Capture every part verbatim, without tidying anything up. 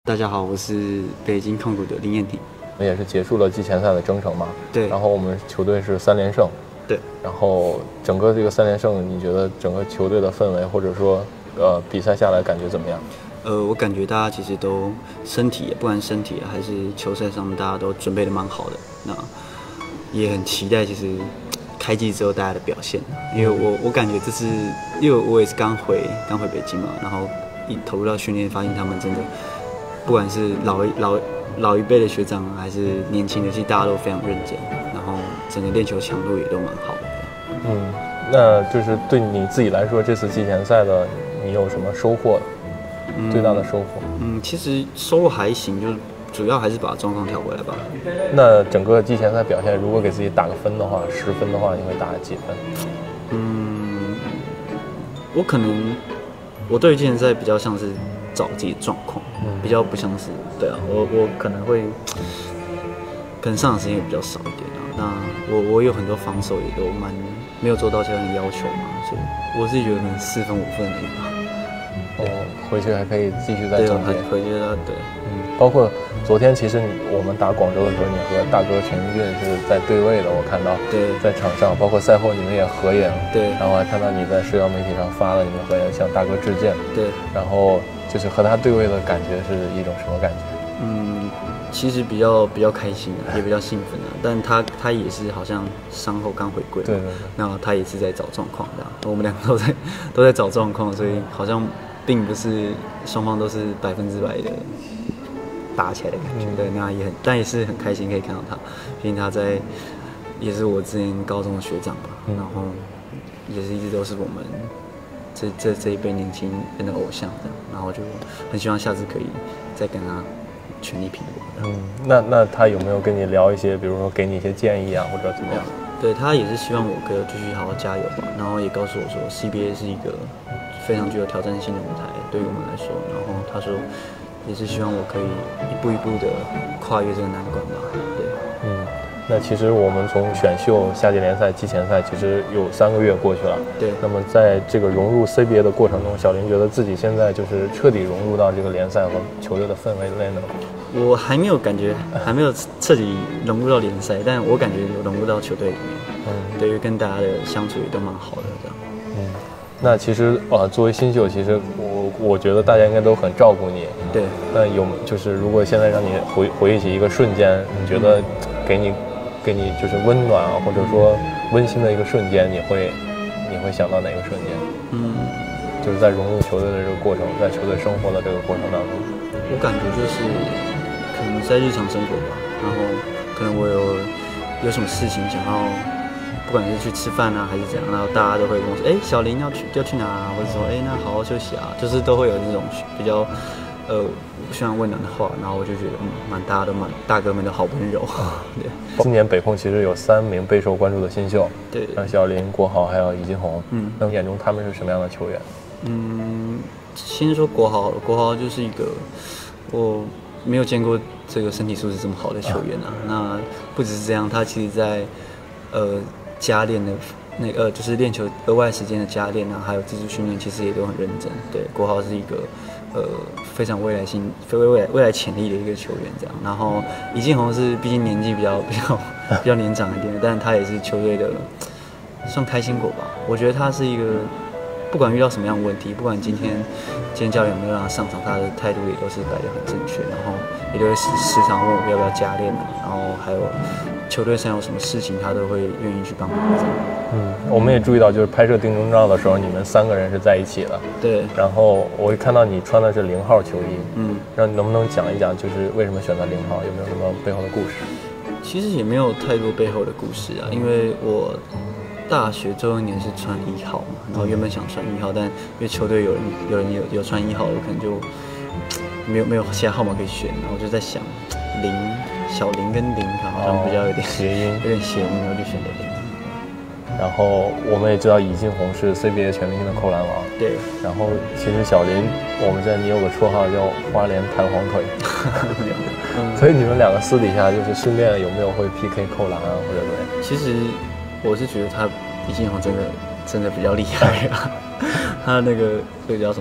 大家好，我是北京控股的林彦廷。 也是结束了季前赛的征程嘛， 对。 然后我们球队是三连胜， 对。 然后整个这个三连胜，你觉得整个球队的氛围，或者说，呃，比赛下来感觉怎么样？ 呃，我感觉大家其实都身体，不管身体还是球赛上面，大家都准备的蛮好的。那也很期待，其实开季之后大家的表现，因为我我感觉这次，因为我也是刚回刚回北京嘛，然后一投入到训练，发现他们真的。不管是老一老老一辈的学长还是年轻的，其实大家都非常认真，然后整个练球强度也都蛮好的。 嗯，那就是对你自己来说，这次季前赛的你有什么收获？嗯、最大的收获？ 嗯，其实收获还行，就是主要还是把状况调回来吧。 那整个季前赛表现，如果给自己打个分的话，十分的话，你会打几分？嗯， 我可能我对季前赛比较像是。找自己的状况，比较不像是对啊，我我可能会，可能上场时间也比较少一点啊。那我我有很多防守也都蛮没有做到教练的要求嘛，所以我自己觉得可能四分五分而已吧。 哦，回去还可以继续再总结。 回去的对， 嗯，包括昨天其实我们打广州的时候，你和大哥陈云俊是在对位的，我看到。 对。 在场上，包括赛后你们也合影。 对。 然后还看到你在社交媒体上发了你们合影，向大哥致敬。 对。 然后。就是和他对位的感觉是一种什么感觉？ 嗯，其实比较比较开心啊，也比较兴奋啊。但他他也是好像伤后刚回归， 对对对。 那他也是在找状况的，我们两个都在都在找状况，所以好像并不是双方都是百分之百的打起来的感觉。嗯、对，那也很，但也是很开心可以看到他，毕竟他在也是我之前高中的学长吧，嗯、然后也是一直都是我们。这这这一辈年轻人的偶像的，然后就很希望下次可以再跟他全力拼搏。 嗯，那那他有没有跟你聊一些，比如说给你一些建议啊，或者怎么样？ 对，他也是希望我可以继续好好加油吧，然后也告诉我说 C B A 是一个非常具有挑战性的舞台，对于我们来说。然后他说也是希望我可以一步一步的跨越这个难关吧。对， 嗯。那其实我们从选秀、夏季联赛、季前赛，其实有三个月过去了。 对。 那么在这个融入 C B A 的过程中，小林觉得自己现在就是彻底融入到这个联赛和球队的氛围内呢？ 我还没有感觉，还没有彻底融入到联赛，但我感觉有融入到球队里面。嗯。对于跟大家的相处也都蛮好的，这样。 嗯。那其实呃，作为新秀，其实我我觉得大家应该都很照顾你。 对。 那有就是如果现在让你回回忆起一个瞬间，你觉得给你。给你就是温暖啊，或者说温馨的一个瞬间，你会你会想到哪个瞬间？嗯，就是在融入球队的这个过程，在球队生活的这个过程当中， 我感觉就是可能在日常生活吧，然后可能我有有什么事情想要，不管是去吃饭啊还是怎样，然后大家都会跟我说，哎、欸，小林要去要去哪、啊，或者说，哎、欸，那好好休息啊，就是都会有这种比较。呃，非常温暖的话，然后我就觉得，嗯，蛮大家都蛮大哥们都好温柔。对， 今年北控其实有三名备受关注的新秀， 对， 像小林、国豪还有尹金红。嗯，那眼中他们是什么样的球员？ 嗯，先说国豪好了，国豪就是一个我没有见过这个身体素质这么好的球员啊。啊那不只是这样，他其实在呃加练的。那呃，就是练球额外时间的加练啊，还有自主训练，其实也都很认真。对，国豪是一个呃非常未来性、非未来未来潜力的一个球员，这样。然后尹金红是毕竟年纪比较比较比较年长一点，但他也是球队的算开心果吧。我觉得他是一个不管遇到什么样的问题，不管今天今天教练有没有让他上场，他的态度也都是摆得很正确，然后也都会时时常问我要不要加练啊，然后还有。球队上有什么事情，他都会愿意去帮忙。 嗯，我们也注意到，就是拍摄定妆照的时候，你们三个人是在一起的。 对。然后我会看到你穿的是零号球衣。嗯。让你能不能讲一讲，就是为什么选择零号，有没有什么背后的故事？ 其实也没有太多背后的故事啊，因为我大学最后一年是穿一号嘛，然后原本想穿一号，但因为球队有人有人有有穿一号，我可能就没有没有其他号码可以选，然后我就在想零。小林跟林好像比较有点谐音， 有点谐音，我就选择林。 然后我们也知道尹金红是 C B A 全明星的扣篮王， 对。 然后其实小林，我们在你有个绰号叫花莲弹簧腿，嗯、所以你们两个私底下就是训练有没有会 P K 扣篮啊，或者怎么样？ 其实我是觉得他尹金红真的真的比较厉害啊，他那个这个叫什么？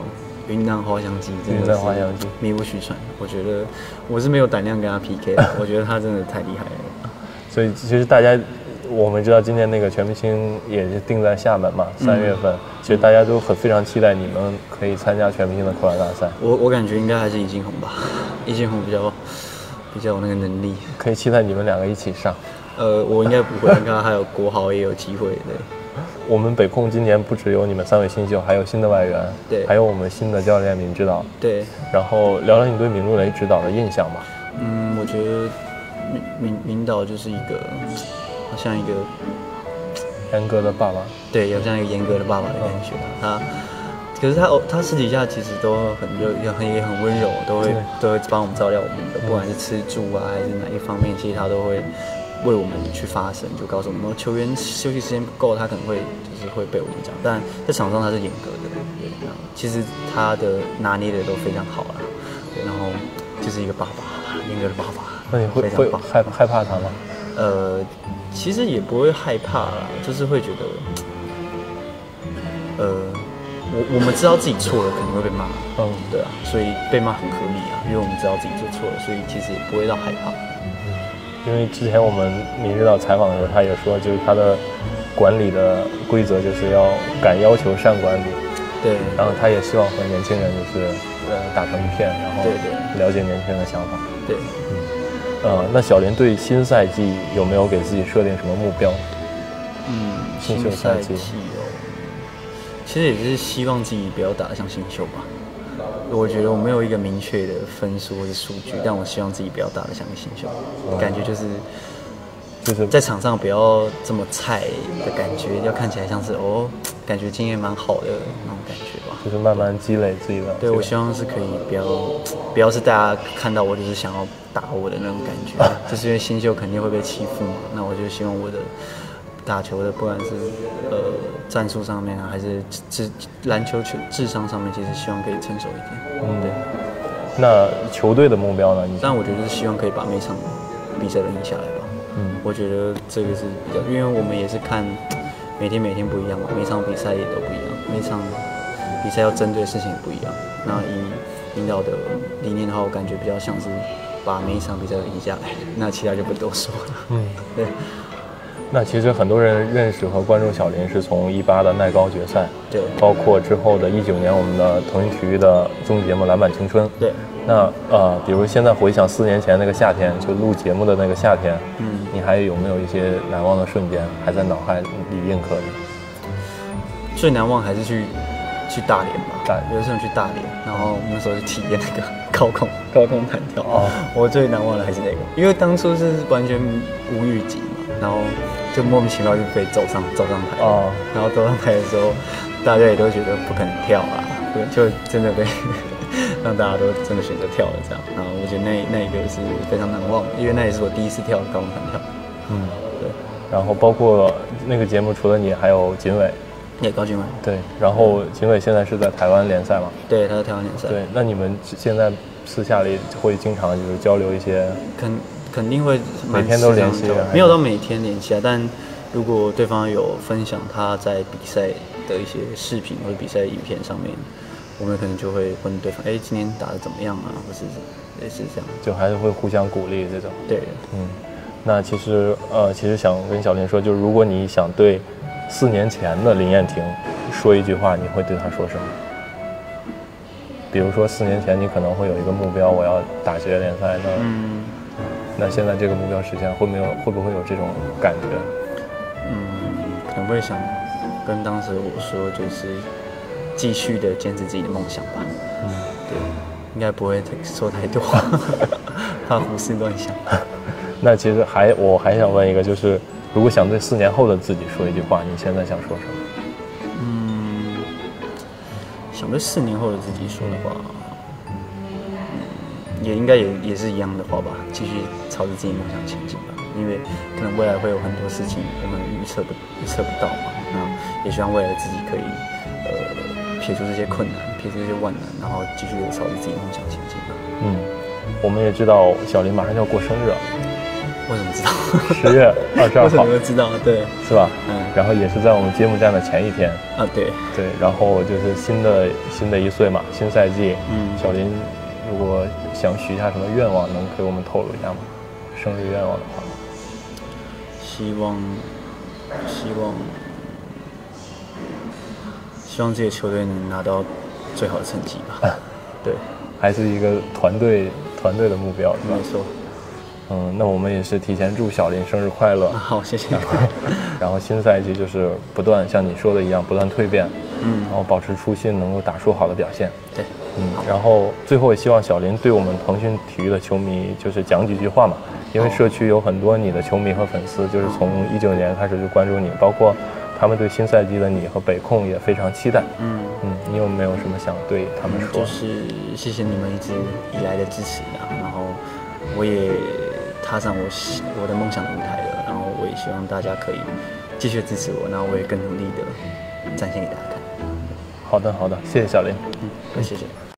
云南滑翔机真云的南滑翔机是名不虚传。我觉得我是没有胆量跟他 P K 的，我觉得他真的太厉害了。 所以其实大家，我们知道今年那个全明星也是定在厦门嘛，三月份，嗯、其实大家都很非常期待你们可以参加全明星的扣篮大赛。 我我感觉应该还是易建宏吧，易建宏比较比较有那个能力， 可以期待你们两个一起上。 呃，我应该不会，应该还有国豪也有机会。对， 我们北控今年不只有你们三位新秀，还有新的外援，对，还有我们新的教练闵指导， 对。 然后聊聊你对闵路雷指导的印象吧。 嗯，我觉得闵闵闵导就是一个，好像一个严格的爸爸， 对，好像一个严格的爸爸的感觉。嗯、他，可是他他私底下其实都很热，也很也很温柔，都会都会帮我们照料我们的，不管是吃住啊还是哪一方面，其实他都会为我们去发声，就告诉我们球员休息时间不够，他可能会就是会被我们讲，但在场上他是严格的，对，然后其实他的拿捏的都非常好啦，对，然后就是一个爸爸，严格的爸爸。 那你会会害害怕他吗？ 呃，其实也不会害怕啦，就是会觉得，呃，我我们知道自己错了，可能会被骂，嗯，对啊，所以被骂很合理啊，因为我们知道自己做错了，所以其实也不会到害怕。 因为之前我们闵指导采访的时候，他也说，就是他的管理的规则就是要敢要求善管理， 对。 然后他也希望和年轻人就是呃打成一片，然后了解年轻人的想法。 对， 嗯，呃，那小林对新赛季有没有给自己设定什么目标？ 嗯， 新秀赛季哦，其实也是希望自己不要打得像新秀吧。我觉得我没有一个明确的分数或者数据，但我希望自己不要打得像个新秀，嗯、感觉就是就是在场上不要这么菜的感觉，要看起来像是哦，感觉经验蛮好的那种感觉吧。 就是慢慢积累自己的。 对，我希望是可以不要不要是大家看到我就是想要打我的那种感觉，就是因为新秀肯定会被欺负嘛，那我就希望我的打球的不管是呃战术上面啊，还是智篮球球智商上面，其实希望可以成熟一点。嗯，对。 那球队的目标呢？ 但我觉得是希望可以把每场比赛都赢下来吧。嗯，我觉得这个是比较，因为我们也是看每天每天不一样嘛，每场比赛也都不一样，每场比赛要针对的事情也不一样。那以领导的理念的话，我感觉比较像是把每一场比赛都赢下来，那其他就不多说了。嗯，对。 那其实很多人认识和关注小林是从一八的奈高决赛， 对， 包括之后的一九年我们的腾讯体育的综艺节目《篮板青春》， 对。 那呃，比如现在回想四年前那个夏天，就录节目的那个夏天，嗯，你还有没有一些难忘的瞬间还在脑海里印刻着？ 最难忘还是去去大连吧， 大有一次去大连，然后那时候就体验那个高空高空弹跳，哦，我最难忘的还是那个，因为当初是完全无预警嘛，然后就莫名其妙就被走上走上台，哦，然后走上台的时候，大家也都觉得不可能跳啊，就真的被让大家都真的选择跳了这样，然后我觉得那那一个是非常难忘的，因为那也是我第一次跳高空弹跳， 嗯，对，然后包括那个节目除了你还有锦伟。 也高俊伟， 对，然后锦伟现在是在台湾联赛嘛？ 对，他在台湾联赛。 对，那你们现在私下里会经常就是交流一些？ 肯肯定会每天都联系， 没有到每天联系啊。但如果对方有分享他在比赛的一些视频或者比赛影片上面，我们可能就会问对方：哎，今天打得怎么样啊？或是类似这样， 就还是会互相鼓励这种。 对， 嗯，那其实呃，其实想跟小林说，就是如果你想对四年前的林彦廷说一句话，你会对他说什么？比如说四年前你可能会有一个目标，我要打职业联赛，那、嗯、那现在这个目标实现，会没有会不会有这种感觉？ 嗯，可能会想跟当时我说，就是继续的坚持自己的梦想吧。嗯，对，应该不会说太多，怕胡思乱想。 那其实还我还想问一个，就是如果想对四年后的自己说一句话，你现在想说什么？ 嗯，想对四年后的自己说的话，嗯，也应该也也是一样的话吧，继续朝着自己梦想前进吧。因为可能未来会有很多事情我们预测不预测不到嘛，那也希望未来的自己可以呃撇除这些困难，撇除这些万难，然后继续朝着自己梦想前进吧。 嗯，我们也知道小林马上就要过生日了。 我怎么知道？ 十月二十二号， 我怎么知道？对， 是吧？ 嗯， 然后也是在我们揭幕战的前一天。 啊，对， 对，然后就是新的新的一岁嘛，新赛季， 嗯， 小林如果想许下什么愿望，能给我们透露一下吗？生日愿望的话， 希望，希望，希望这个球队能拿到最好的成绩吧。啊、对， 还是一个团队团队的目标，是吧？ 没错。 嗯，那我们也是提前祝小林生日快乐。 啊、好，谢谢。 然后新赛季就是不断像你说的一样，不断蜕变， 嗯， 然后保持初心，能够打出好的表现。 对， 嗯，然后最后也希望小林对我们腾讯体育的球迷就是讲几句话嘛，因为社区有很多你的球迷和粉丝，就是从一九年开始就关注你，包括他们对新赛季的你和北控也非常期待。 嗯嗯，你有没有什么想对他们说？ 就是谢谢你们一直以来的支持啊，然后我也踏上我我的梦想舞台了，然后我也希望大家可以继续支持我，然后我也更努力的展现给大家看。 好的，好的，谢谢小林。 嗯，谢谢。